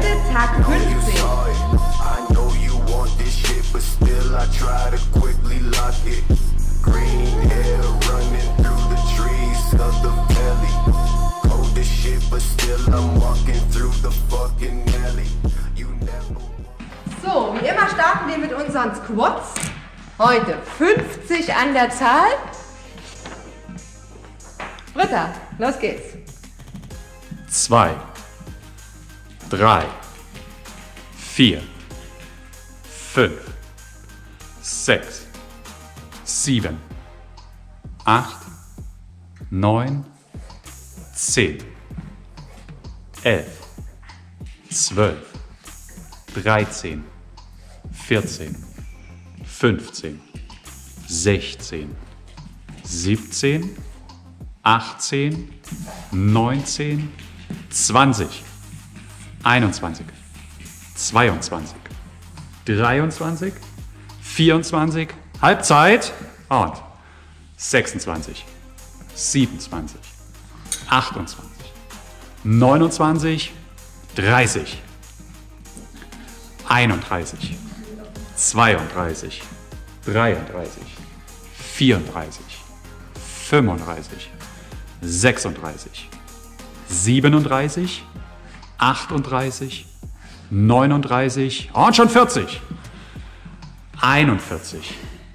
Heute Tag 15. I know you want this shit, but still I try to quickly lock it. Green hair running through the trees of the valley. Cold as shit, but still I'm walking through the fucking alley. You never. So, wie immer starten wir mit unseren Squats. Heute 50 an der Zahl. Britta, los geht's. 2, 3, 4, 5, 6, 7, 8, 9, 10, 11, 12, 13, 14, 15, 16, 17, 18, 19, 20, 21, 22, 23, 24, Halbzeit und 26, 27, 28, 29, 30, 31, 32, 33, 34, 35, 36, 37, 38, 39 und schon 40, 41,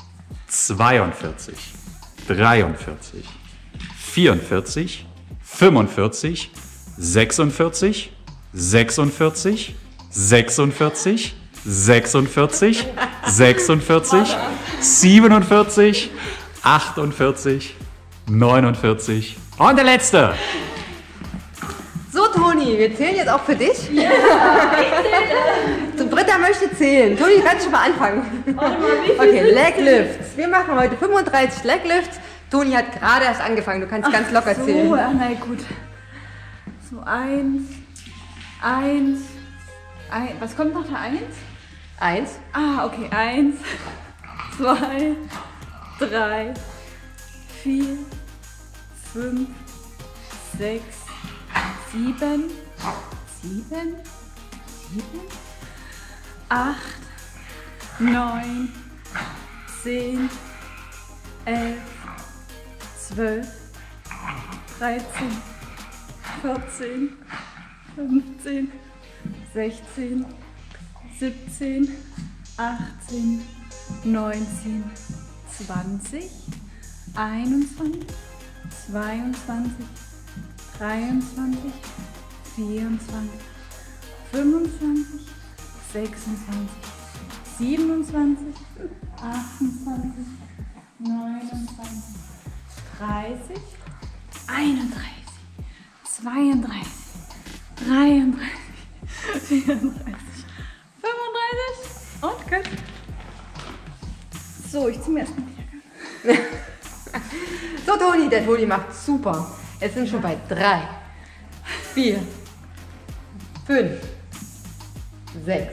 42, 43, 44, 45, 46, 46, 46, 46, 46, 47, 48, 49 und der letzte. So, Toni, wir zählen jetzt auch für dich. Ja, ich zähle. So, Britta möchte zählen. Toni, kannst schon mal anfangen. Okay, Leg Lifts. Wir machen heute 35 Leg Lifts. Toni hat gerade erst angefangen. Du kannst ganz locker zählen. So, na gut. So, 1, was kommt nach der 1? 1. Ah, okay. 1, 2, 3, 4, 5, 6, 7, 8, 9, 10, 11, 12, 13, 14, 15, 16, 17, 18, 19, 20, 21, 22, 23, 24, 25, 26, 27, 28, 29, 30, 31, 32, 33, 34, 35 und gut. So, ich ziehe mir erstmal die Jacke. So, Toni, der Toni macht super. Es sind schon bei 3, 4, 5, 6,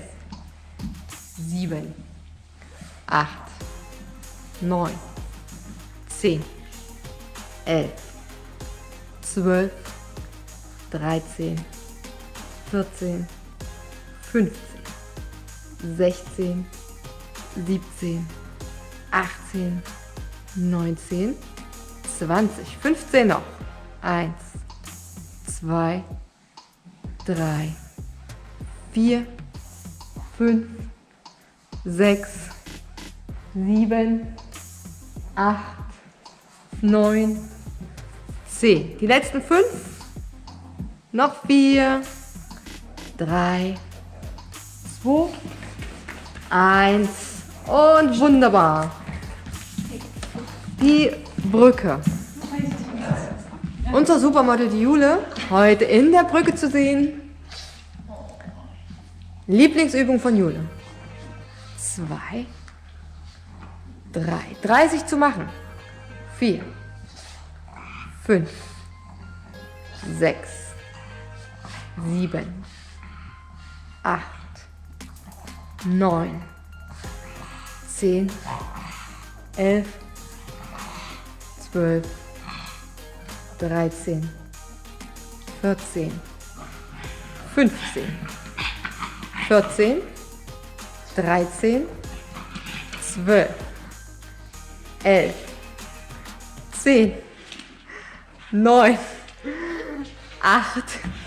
7, 8, 9, 10, 11, 12, 13, 14, 15, 16, 17, 18, 19, 20, 15 noch. 1, 2, 3, 4, 5, 6, 7, 8, 9, 10. Die letzten 5. Noch 4, 3, 2, 1 und wunderbar. Die Brücke. Unser Supermodel, die Jule, heute in der Brücke zu sehen. Lieblingsübung von Jule. 2, 3, 30 zu machen. 4, 5, 6, 7, 8, 9, 10, 11, 12, 13, 14, 15, 14, 13, 12, 11, 10, 9, 8,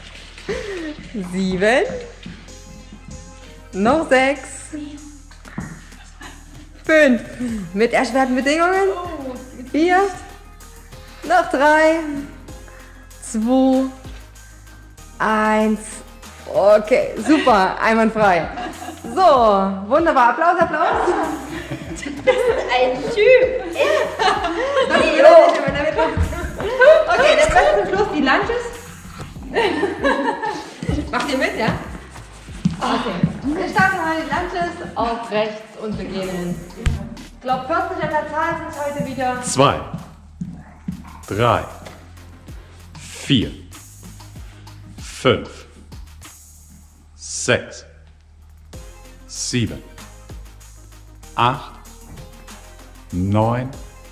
7, noch 6, 5, mit erschwerten Bedingungen, 4, noch 3, 2, 1, okay, super, einwandfrei. So, wunderbar, Applaus, Applaus. Ein Typ! Okay, das war zum Schluss die Lunches. Macht ihr mit, ja? Okay. Wir starten mal die Lunches auf rechts und beginnen. Ich glaube, 40 an der Zahl sind es heute wieder. 2, 3, 4, 5, 6, 7, 8, 9,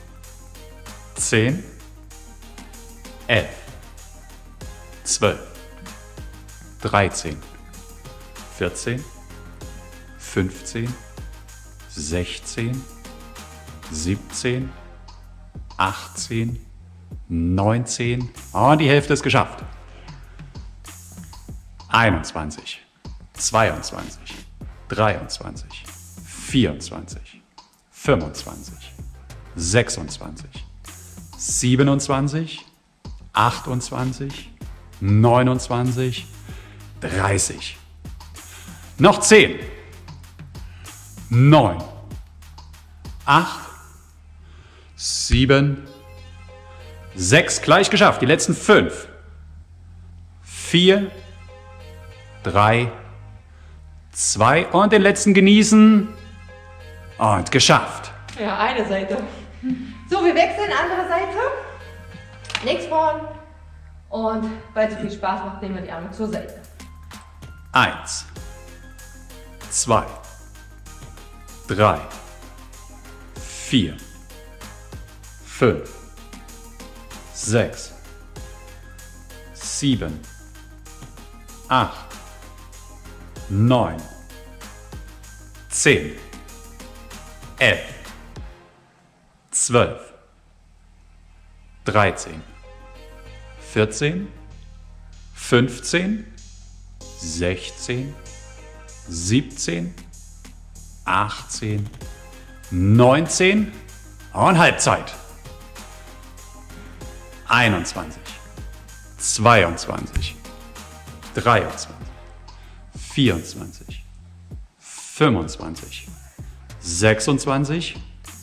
10, 11, 12, 13, 14, 15, 16, 17, 18, 19 und die Hälfte ist geschafft. 21, 22, 23, 24, 25, 26, 27, 28, 29, 30. Noch 10, 9, 8, 7, 6, gleich geschafft. Die letzten 5, 4, 3, 2 und den letzten genießen und geschafft. Ja, eine Seite. So, wir wechseln, andere Seite. Links vorn. Und weil es viel Spaß macht, nehmen wir die Arme zur Seite. 1, 2, 3, 4, 5, 6, 7, 8, 9, 10, 11, 12, 13, 14, 15, 16, 17, 18, 19 und Halbzeit. 21, 22, 23, 24, 25, 26,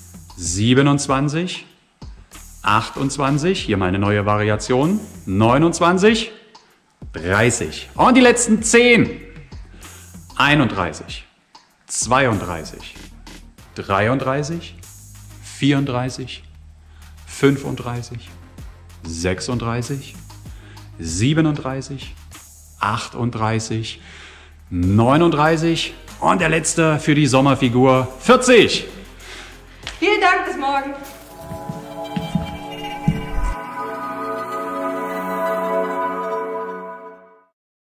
27, 28, hier meine neue Variation, 29, 30 und die letzten 10, 31, 32, 33, 34, 35, 36, 37, 38, 39 und der letzte für die Sommerfigur 40. Vielen Dank, bis morgen.